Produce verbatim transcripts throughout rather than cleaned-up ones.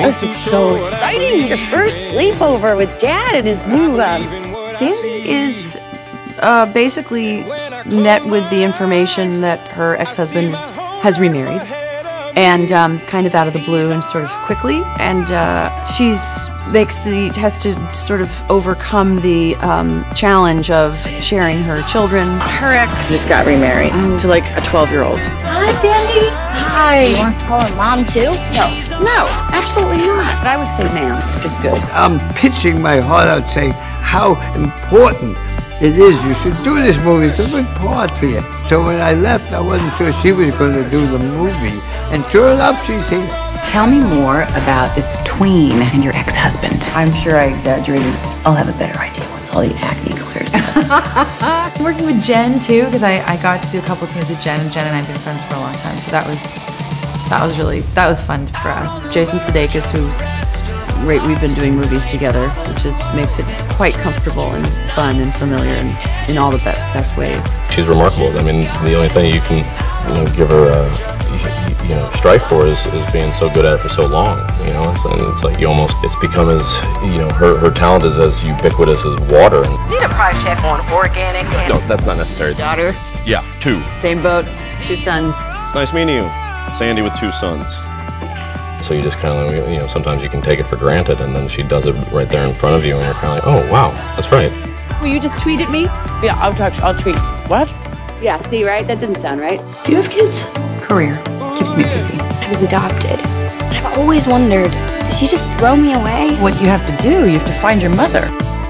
this is so exciting. Your first sleepover with Dad and his new, um... Sandy is uh, basically met with the information that her ex-husband is, has remarried. And um, kind of out of the blue and sort of quickly. And uh, she's makes the, has to sort of overcome the um, challenge of sharing her children. Her ex just got remarried um, to like a twelve-year-old. Hi, Sandy. Hi. You want to call her Mom, too? No. No, absolutely not. But I would say ma'am is good. I'm pitching my heart out saying how important it is. You should do this movie. It's a good part for you. So when I left, I wasn't sure she was going to do the movie. And sure enough, she's here. Tell me more about this tween and your ex-husband. I'm sure I exaggerated. I'll have a better idea once all the acne clears up. I'm working with Jen too, because I, I got to do a couple scenes with Jen, and Jen and I have been friends for a long time, so that was that was really that was fun for us. Jason Sudeikis, who's great, we've been doing movies together, which is makes it quite comfortable and fun and familiar and in all the be best ways. She's remarkable. I mean, the only thing you can you know, give her a you know strife for is, is being so good at it for so long. You know, it's, and it's like you almost it's become as you know her her talent is as ubiquitous as water. Need a price check on organic. No, that's not necessary. Daughter. Yeah, two. Same boat, two sons. Nice meeting you, Sandy with two sons. So you just kind of, you know, sometimes you can take it for granted, and then she does it right there in front of you, and you're kind of like, oh, wow, that's right. Will you just tweet at me? Yeah, I'll talk. I'll tweet. What? Yeah, see, right? That didn't sound right. Do you have kids? Career. Keeps me busy. I was adopted. I've always wondered, did she just throw me away? What you have to do, you have to find your mother.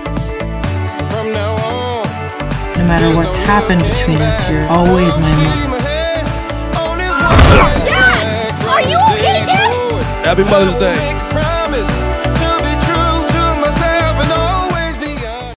No matter what's happened between us, you're always my mother. Dad! Are you okay, Dad? Happy Mother's Day.